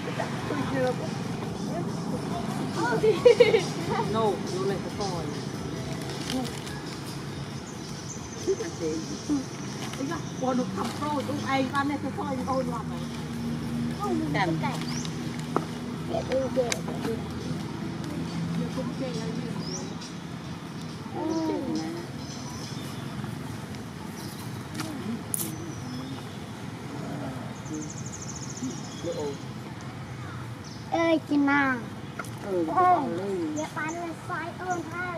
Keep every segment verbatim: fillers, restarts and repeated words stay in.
No, you let the toy. Ý là bọn nó thầm rồi, tụi ai ra lên cái toy nó ôn loạn này. Cảm cảnh. Kẻ tư kẻ tư. Nhưng cũng kẻ là gì? ơi chị nào ừ giờ bán là xoay ơn thôi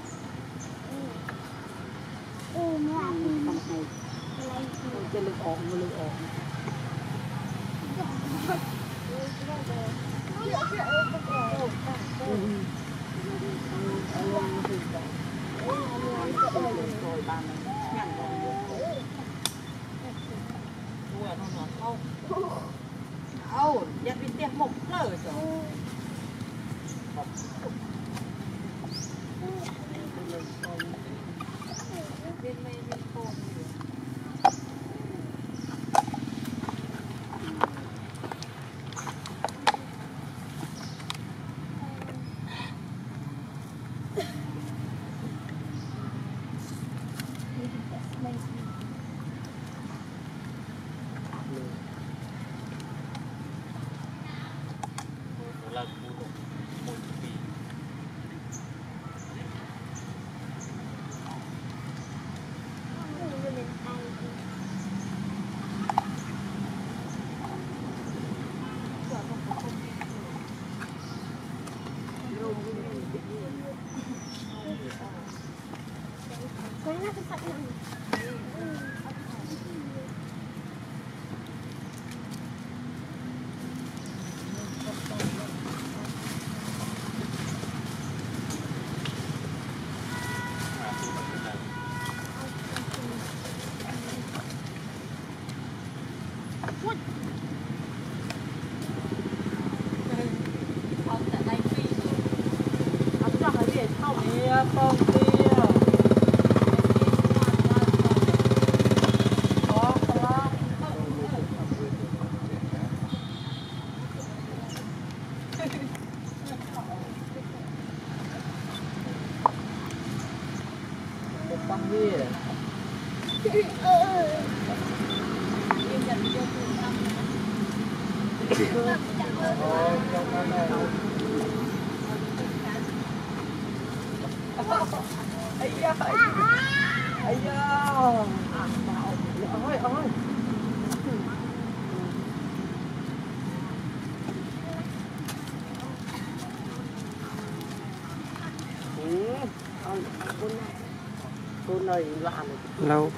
ừ mẹ con này chơi lực ổn lực ổn Ồ, giờ bị tiệt mục lở rồi. Con tia có có con tia Ây da, ây da, ôi ôi, cô này làm lâu.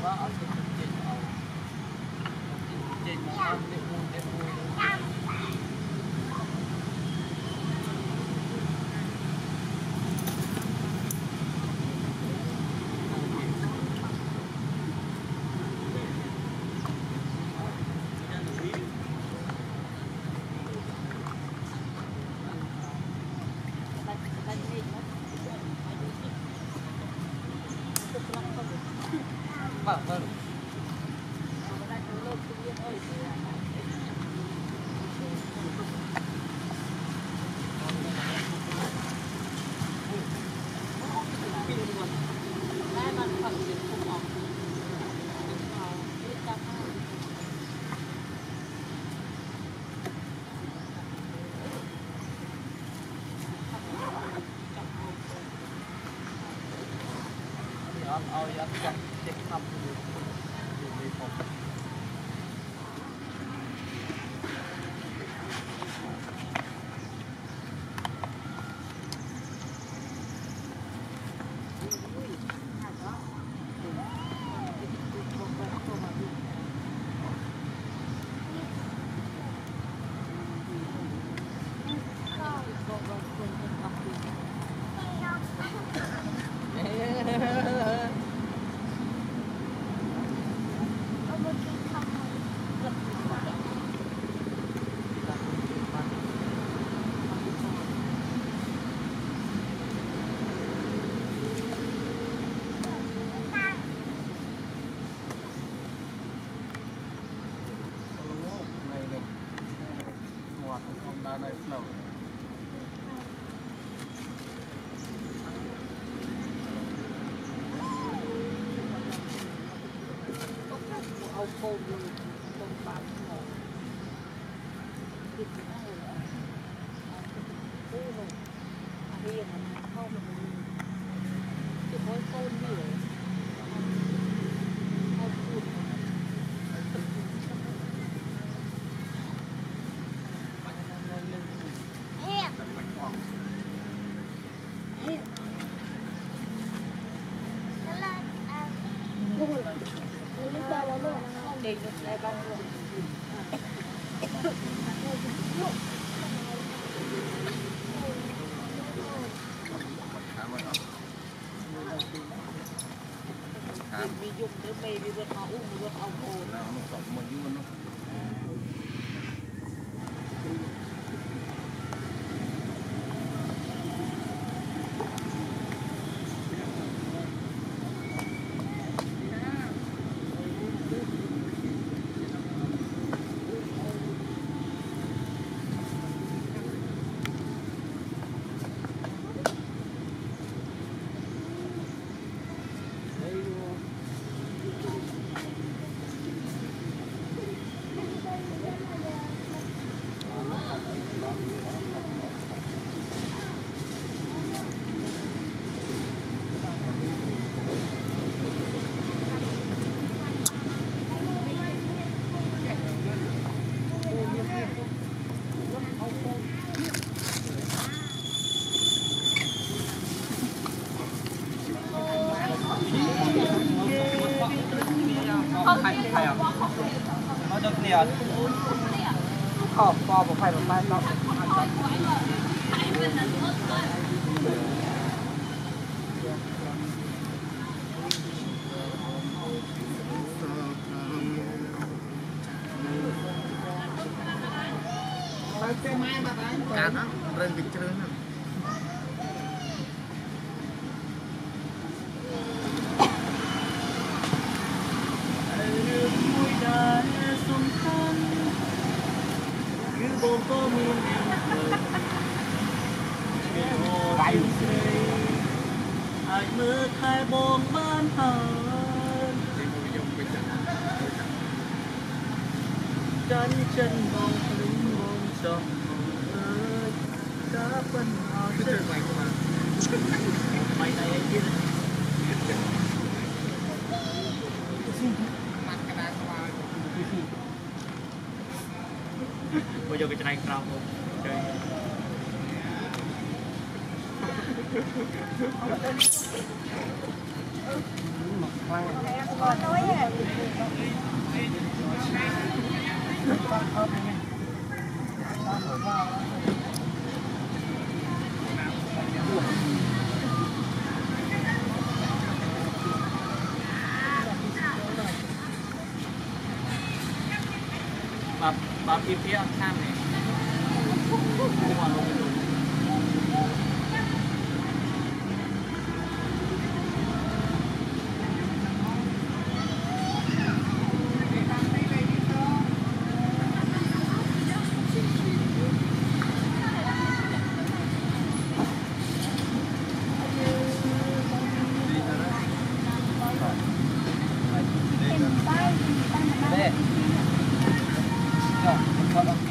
เอายัดจับเด็กทำอยู่อยู่ในผมในสโนว์เอาโฟมลงตรงปากหมอติดได้เลยโอ้โหเรียนเข้ามาติดโอ้ยโฟมนี่เลยเอาพูดเด็กในบ้านเรามียุ่งหรือไม่มีรถเอาอุ้มรถเอาโคนแล้วมันสอบมายุ่งเนาะใครใครอ่ะเราจะเกลียดขอบคอผมใครผมไปเราการนะเรื่องติดเชื้อนะบนโต๊ะมีไปอาจมือใครบงบ้านเฮาจันจันมองลุ้มมองจอมเอ้ยกาปัญหาเส้นไปมาไปไหนกินมันกระดาษสว่างbây giờ cái trái cao không chơi mặc khoang con nói à bà bà phía phía tham này đây. Rồi, con